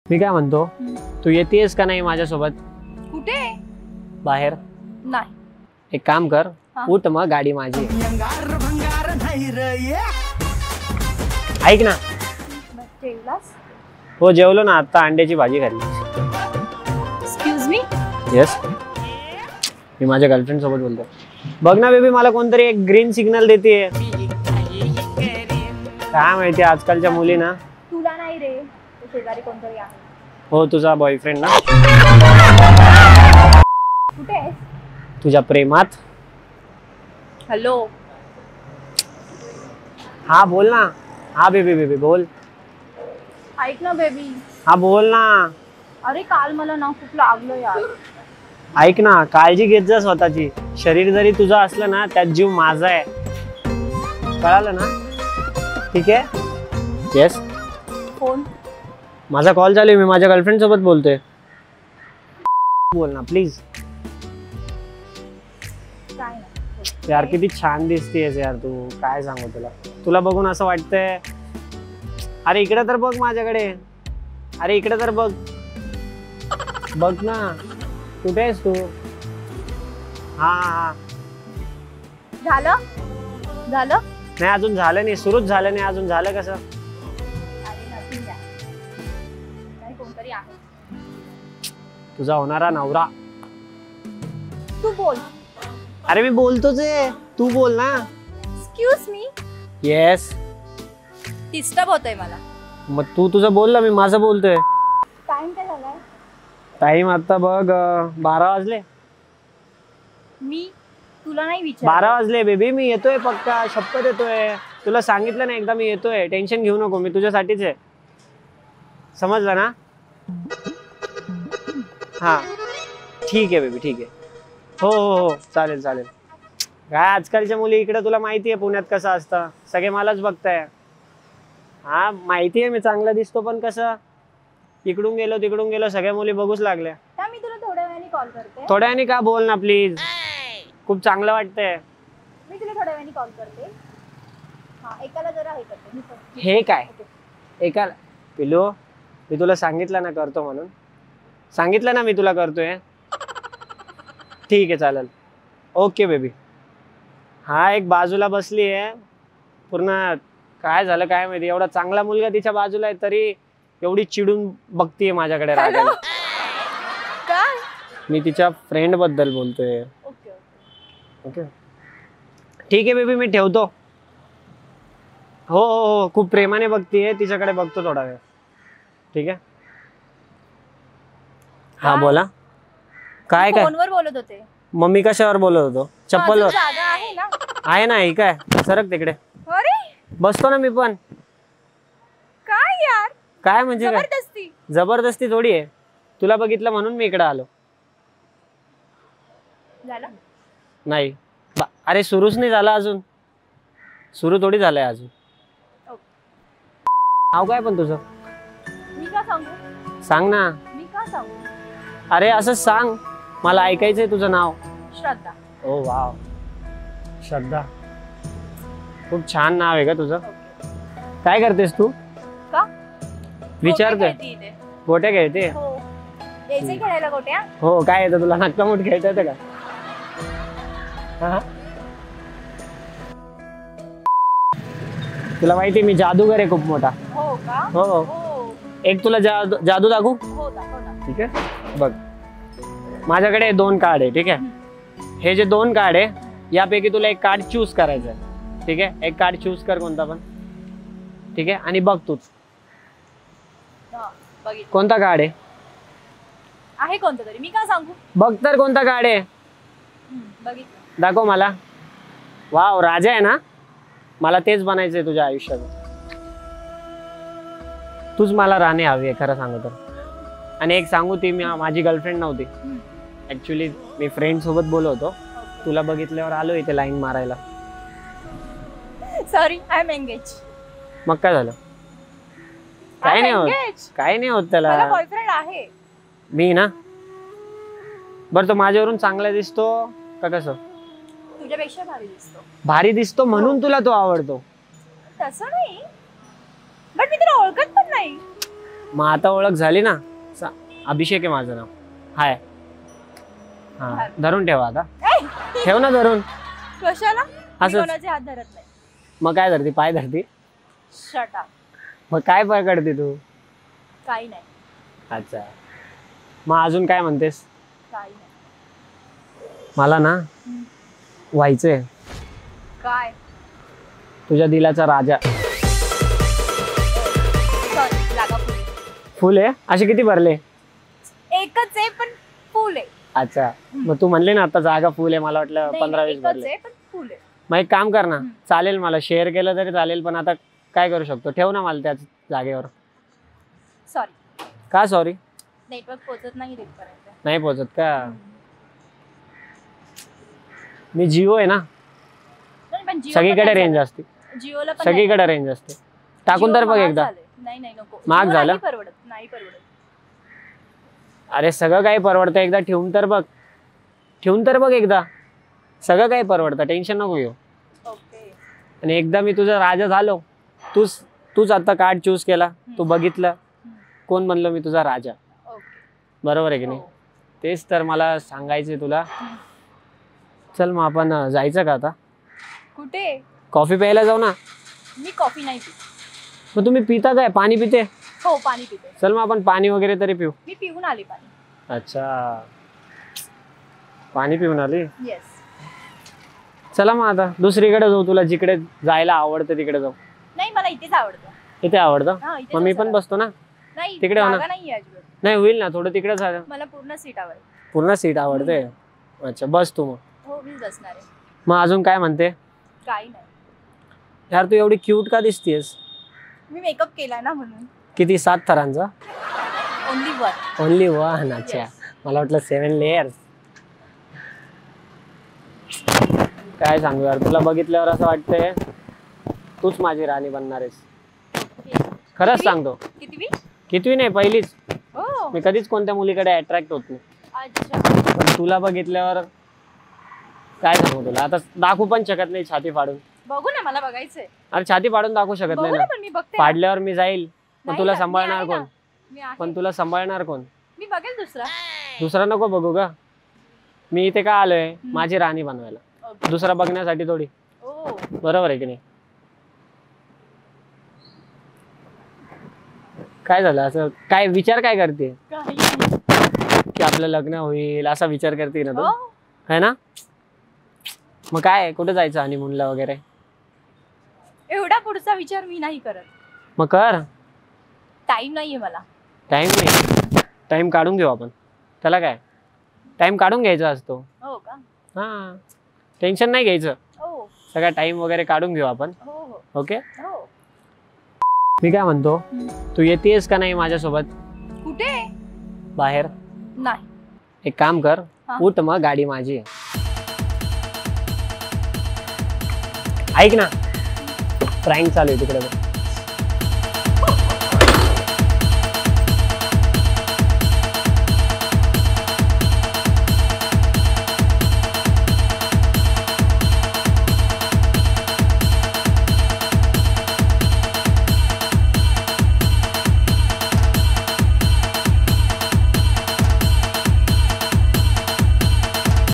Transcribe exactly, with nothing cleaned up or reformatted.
मी काय म्हणतो, तू येतेस का नाही माझ्यासोबत? कुठे? बाहेर नाही. एक काम कर, उठ मग, गाडी माझी. ऐक ना. जेवलास? हो जेवलो ना, आता अंड्याची भाजी खाल्ली. Excuse me. येस, मी माझ्या गर्लफ्रेंड सोबत बोलतो. बघ ना बेबी, मला कोणतरी एक ग्रीन सिग्नल देते. काय माहिती आजकालच्या मुली ना. तुला नाही रे, शेजारी कोणतरी आहे. हो, तुझा बॉयफ्रेंड ना. कुठे आहेस? तुझ्या प्रेमात. हॅलो. हा बोल ना. हा बेबी बेबी बोल. ऐक ना बेबी. हा बोल ना. अरे काल मला ना खूप लागलं यार. ऐक ना, काळजी घेत जा स्वतःची. शरीर जरी तुझं असलं ना, त्यात जीव माझा आहे. कळालं ना? ठीक आहे. येस. फोन. माझा कॉल चालू आहे, मी माझ्या गर्लफ्रेंड सोबत बोलतोय. बोल ना प्लीज. काय नाही यार किती छान दिसतेस यार तू, काय सांगू तुला. तुला बघून असं वाटतंय. अरे इकडे तर बघ माझ्याकडे. अरे इकडे तर बघ. बघ ना, कुठे आहेस तू? हा हा. झालं झालं नाही अजून झालं नाही, सुरूच झालं नाही अजून. झालं कसं? कोणतरी आहे. तुझा होणारा नवरा. तू बोल. अरे मी बोलतोच आहे, तू बोल ना. Excuse me. येस. डिस्टर्ब होतंय मला. मग तू तुझं बोल ना, मी माझं बोलतोय. टाइम काय झालाय? टाइम आता बघ बारा वाजले. मी तुला नाही विचार. बारा वाजले बेबी, मी येतोय पक्का, शपथ येतोय. तुला सांगितलं ना एकदा, मी येतोय. टेन्शन घेऊ नको, मी तुझ्यासाठीच आहे. समजलं ना? हा ठीक आहे बेबी, ठीक आहे. हो हो हो चालेल चालेल. काय आजकालच्या मुली इकडे तुला माहिती आहे पुण्यात कसं असतं, सगळे मलाच बघताय. हा माहिती आहे, मी चांगला दिसतो, पण कसं इकडून गेलो तिकडून गेलो सगळ्या मुली बघूच लागल्या. मी तुला थोड्या वेळाने कॉल करते. थोड्या वेळाने का? बोल ना प्लीज, खूप चांगलं वाटतंय. मी तुला थोड्या वेळाने कॉल करते. हा एकाला जरा हे करते. हे काय एकाला? पिलू, मी तुला सांगितलं ना करतो म्हणून. सांगितलं ना मी तुला करतोय. ठीक आहे चालेल. Okay baby. हा एक बाजूला बसली आहे पूर्ण. काय झालं काय माहिती, एवढा चांगला मुलगा तिच्या बाजूला आहे तरी एवढी चिडून बघतीये माझ्याकडे रागायला. काय? मी तिच्या फ्रेंड बद्दल बोलतोय. ओके ओके ठीक आहे बेबी, मी ठेवतो. हो हो हो खूप प्रेमाने बघतीये, तिच्याकडे बघतो थोडा वेळ. ठीक आहे. हा बोला. काय काय फोनवर बोलत होते. मम्मी कशावर बोलत होतो? चप्पलवर. जागा आहे ना? आहे ना. ही काय, सरक तिकडे. अरे बसतो ना मी पण. काय यार, काय म्हणजे काय? जबरदस्ती. जबरदस्ती थोडी आहे. तुला बघितलं म्हणून मी इकडे आलो. झालं नाही अरे सुरूच नाही झाला अजून. सुरू थोडी झालंय अजून. नाव काय पण तुझं? मी का सांगू? सांग ना. मी का सांगू? अरे असं सांग, मला ऐकायचंय तुझं नाव. श्रद्धा. ओ वाव, श्रद्धा. खूप छान नाव आहे का तुझं. काय करतेस तू? का विचारते. गोट्या खेळते. हो यायचे खेळायला गोट्या. हो काय येतं तुला? नागतामोठ खेळता येतं का? तुला माहिती मी जादूगर आहे खूप मोठा. हो का? हो. एक तुला जादू जादू दाखवू? हो दाखव ना. ठीक आहे बघ, माझ्याकडे दोन कार्ड आहे. ठीक आहे, हे जे दोन कार्ड आहे यापैकी तुला एक कार्ड चूज करायचं आहे. ठीक आहे, एक कार्ड चूज कर कोणता पण. ठीक आहे, आणि बघ तूच कोणता कार्ड आहे. आहे कोणता तरी, मी का सांगू? बघ तर कोणता कार्ड आहे. बघितलं. दाखव मला. वाव, राजा आहे ना. मला तेच बनायचंय तुझ्या आयुष्यात. तूच मला राणी हवी आहे खरं सांगू तर. आणि एक सांगू, ती मी माझी गर्लफ्रेंड नव्हती ऍक्च्युली, मी फ्रेंड सोबत बोलत होतो. तुला बघितल्यावर आलो इथे लाईन मारायला. Sorry, I am engage. मग काय झालं? काय नाही होत, काय नाही होत त्याला. मला बॉयफ्रेंड आहे. मी ना. बरं तो माझ्यावरून चांगला दिसतो का कसं? तुझ्यापेक्षा भारी दिसतो. भारी दिसतो म्हणून तुला तो आवडतो? तसं नाही, बट मी तुला ओळखत पण नाही. मग आता ओळख झाली ना. सा- अभिषेक आहे माझं नाव. हाय. हा धरून ठेवा आता. ठेव ना धरून. कशाला मी असंच. कोणाचे हात धरत नाही. मग काय धरती? पाय धरती. Shut up. मग काय पकडते तू? काही नाही. अच्छा. मग अजून काय म्हणतेस? काही नाही. मला ना हम्म. व्हायचंय काय? तुझ्या दिलाचा राजा. सॉरी जागा फुल. फुल आहे? असे किती भरले? एकच आहे पण फुल आहे. अच्छा. मग तू म्हणले ना आता जागा फुल आहे, मला वाटलं नाही, पंधरा नाही, वीस एकच भरले. आहे पण फुल आहे. मग एक काम कर ना. हम्म. चालेल, मला शेअर केलं तरी चालेल, पण आता काय करू शकतो? ठेव ना मला त्याच जागेवर. सॉरी का सॉरी? नेटवर्क पोहोचत नाही तिथपर्यंत. नाही पोहोचत का? मी जिओ आहे ना, नाही, पण जिओ सगळीकडे पण रेंज नाही असते. चालत. जिओला पण सगळीकडे रेंज असते. टाकून तर बघ एकदा. नाही. नाही नाही नको. महाग जिओ झालं? नाही परवडत. नाही परवडत. अरे सगळं काही परवडतं, एकदा ठेवून तर बघ. ठेवून तर बघ एकदा. सगळं काही परवडतं, टेन्शन नको घेऊ. ओके. आणि एकदा मी तुझा राजा झालो, तूच तूच आता कार्ड चूज केला, तू बघितलं, हम्म. कोण म्हणलं मी तुझा राजा. ओके. बरोबर आहे की नाही? हो. तेच तर मला सांगायचंय तुला. हम्म. चल मग आपण अं, जायचं का आता? कुठे? कॉफी प्यायला जाऊ ना. मी कॉफी नाही पित. मग तुम्ही पिता काय? पाणी पिते? हो पाणी पिते. चल मग आपण पाणी वगैरे तरी पिऊ. मी पिऊन आली पाणी. अच्छा, पाणी पिऊन आली. येस. चला मग आता दुसरीकडे जाऊ, तुला जिकडे जायला आवडतं तिकडे जाऊ. नाही मला इथेच आवडतं. इथे आवडतं? हा इथे मग मी पण बसतो ना. नाही तिकडे हो ना. जागा नाहीये अजिबात. नाही होईल ना, थोडं तिकडे झालं. मला पूर्ण सीट आवडेल. पूर्ण सीट आवडते. अच्छा बस तू मग. हो मी बसणार आहे. मग अजून काय म्हणते? काही नाही. यार तू एवढी क्यूट का दिसतेस? मी मेकअप केलाय ना म्हणून. किती? सात थरांचा? Only one. Only one. अच्छा. Yes. मला वाटलं सेवन लेयर्स. काय सांगू यार, तुला बघितल्यावर असं वाटतंय तूच माझी राणी बनणार आहेस. खरंच कितवी? सांगतो. कितवी? कितवी नाही, पहिलीच. हो. मी कधीच कोणत्या मुलीकडे अट्रॅक्ट होत नाही, अच्छा. पण तुला बघितल्यावर काय सांगू तुला. आता दाखवू पण शकत नाही छाती फाडून. बघू ना मला बघायचंय. अरे छाती फाडून दाखवू शकत बघू नाही ना ना. पण मी बघते ना. फाडल्यावर मी जाईल, पण नाही तुला ना, मी सांभाळणार आहे कोण? ना. मी आहे. पण तुला सांभाळणार कोण? मी बघेल दुसरा. दुसरा नको बघू का? मी इथे का आलोय? माझी राणी बनवायला. ओके. दुसरा बघण्यासाठी थोडी. ओ. बरोबर आहे की नाही? काय झालं असं? काय विचार काय करते काही नाही. की आपलं लग्न होईल असा विचार करते ना तू? हो. है ना? मग काय कुठे जायचं हनीमूनला वगैरे? एवढा पुढचा विचार मी नाही करत. मग कर. टाइम नाहीये मला. टाइम नाही, टाइम काढून घेऊ आपण. त्याला काय, टाइम काढून घ्यायचा असतो. हो का? हा, टेन्शन नाही घ्यायचं. हो सगळा टाइम वगैरे काढून घेऊ आपण. हो हो ओके. हो. मी काय म्हणतो, हम्म. तू येतेस का नाही माझ्यासोबत कुठे? बाहेर? नाही. एक काम कर, हा. उठ मग, गाडी माझी आहे. ऐक ना, प्रँक चालू आहे तिकडे बघ.